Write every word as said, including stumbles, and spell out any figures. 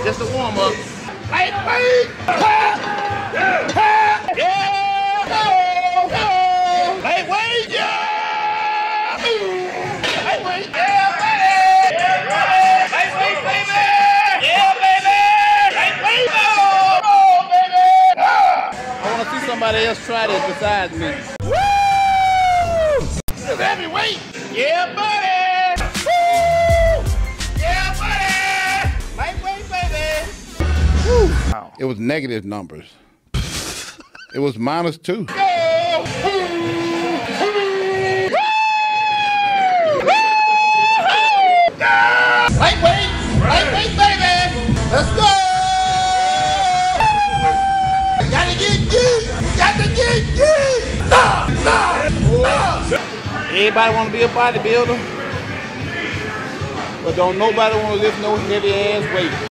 just a warm up. Lightweight. Yeah. Yeah. Go. Go. Lightweight. Yeah. Lightweight. Yeah, baby. Yeah, baby. Lightweight, baby. Yeah, baby. Lightweight. Oh, baby. Ah. I want to see somebody else try this besides me. Woo! This is heavyweight. Yeah, buddy. Woo! Yeah, buddy. Lightweight, baby. Woo. Wow. It was negative numbers. It was minus two. Go! Lightweight! Lightweight, baby! Let's go! Gotta get good! Gotta get good! Nah, nah, nah. Everybody wanna be a bodybuilder, but don't nobody wanna lift no heavy ass weight.